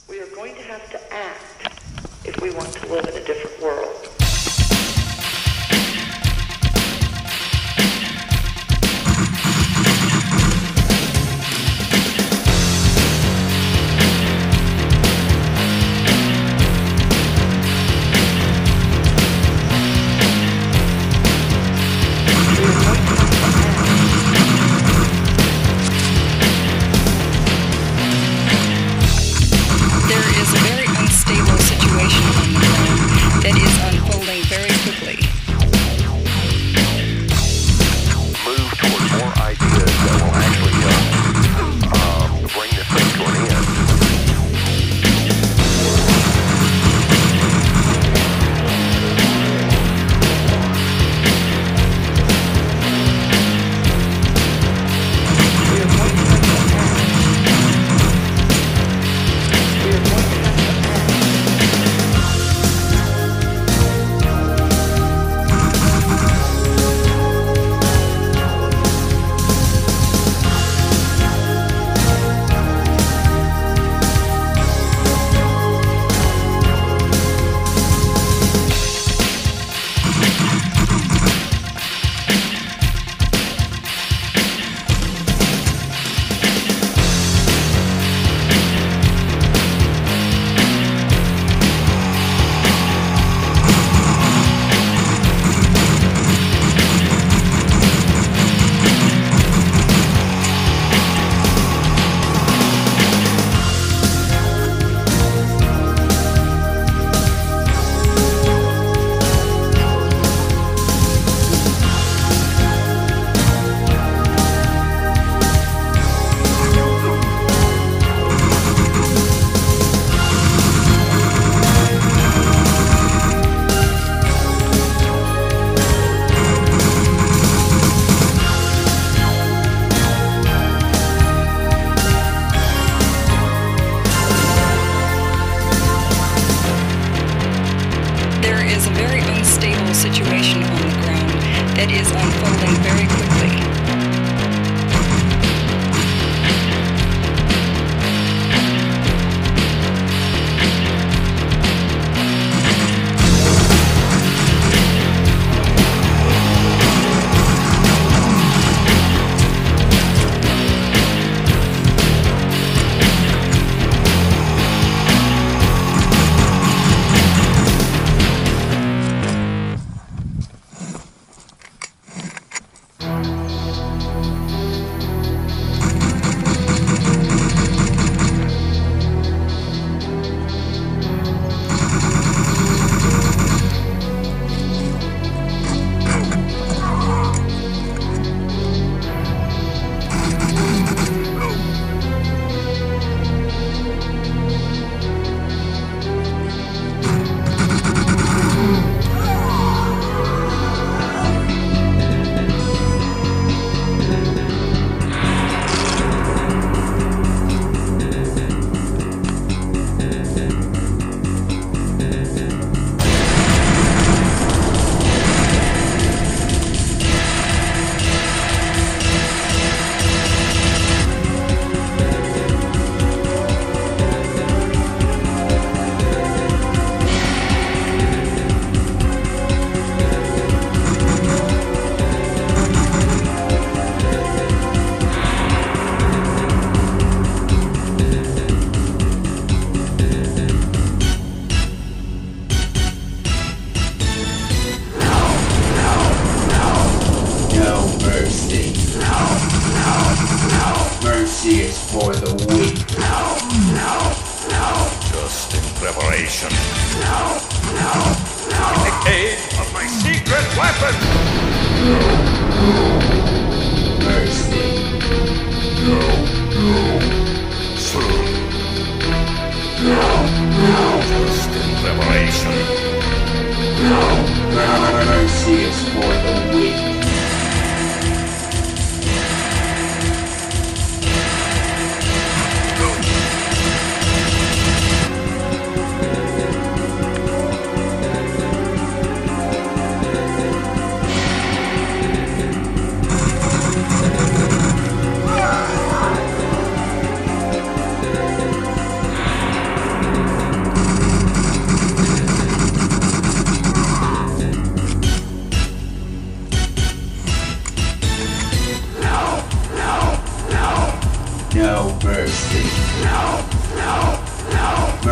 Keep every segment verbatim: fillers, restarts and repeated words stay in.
We are going to have to act if we want to live in a different world. Situation on the ground that is unfolding very quickly. Is for the weak. No, no, no. Just in preparation. No, no, no. In the cave of my secret weapon. No, no. Mercy. No, no. Soon. No, no. Just in preparation. No, no. Mercy is for the weak.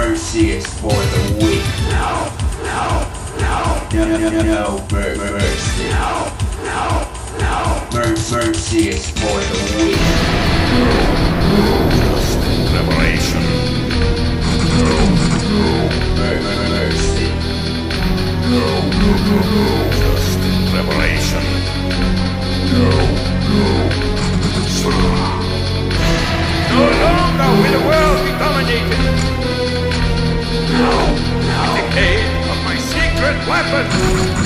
mercy is for the weak. No, no, no, no, no, no, no, mer- mer- mercy. No, no, no, mer- mercy is for the weak. Just revelation. Mer- mer- mercy. Just revelation. No longer will the world be dominated. No, no. The aid of my secret weapon.